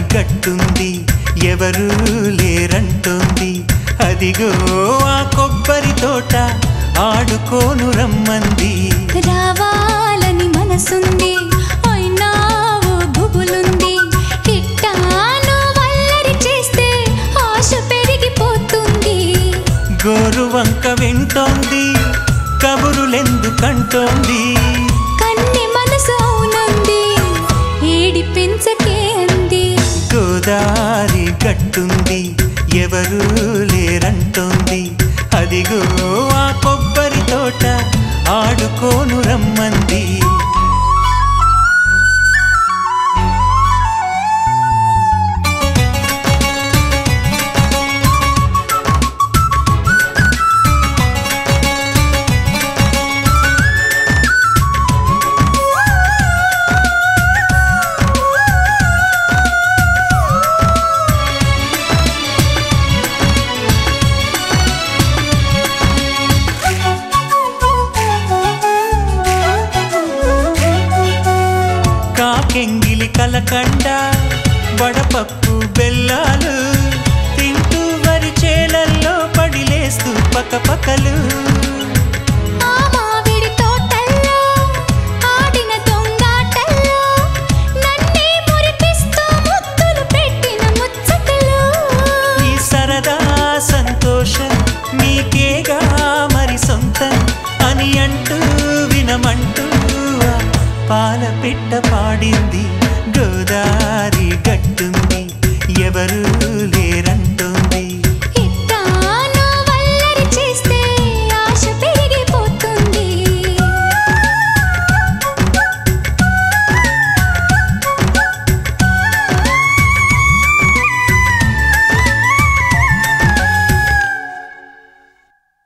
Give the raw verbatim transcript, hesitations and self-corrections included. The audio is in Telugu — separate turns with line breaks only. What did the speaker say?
గట్టుంది ఎవరు లేరంటోంది అదిగో ఆ కొబ్బరి తోట ఆడుకోను రమ్మంది
రావాలని మనసుంది అయినా ఓ గుబులుంది కిట్టాను వల్లరి చేస్తే ఆశ పెరిగిపోతుంది
గోరు వంక వింటోంది కబురులెందుకంటోంది
కన్ని మనసు అవునంది ఏడి పెంచకే అంది
గోదారి గట్టుంది ఎవరు లేరంటోంది అదిగో ఆ కొబ్బరి తోట ఆడుకోను రమ్మంది కాకెంగిలి కలకండ వడపప్పు బెల్లాలు తింటూ వరి చేలల్లో పడిలేస్తూ పకపకలు
ఆ మామిడి తోటల్లో ఆడిన దొంగాటల్లో నన్నే మురిపిస్తూ ముద్దులు పెట్టిన ముచ్చటలు
ఈ సరదా సంతోషం నీకేగా మరి సొంతం అని అంటూ వినమంటూ పాల పిట్ట పాడింది గోదారి గట్టుంది ఎవరు లేరంటూ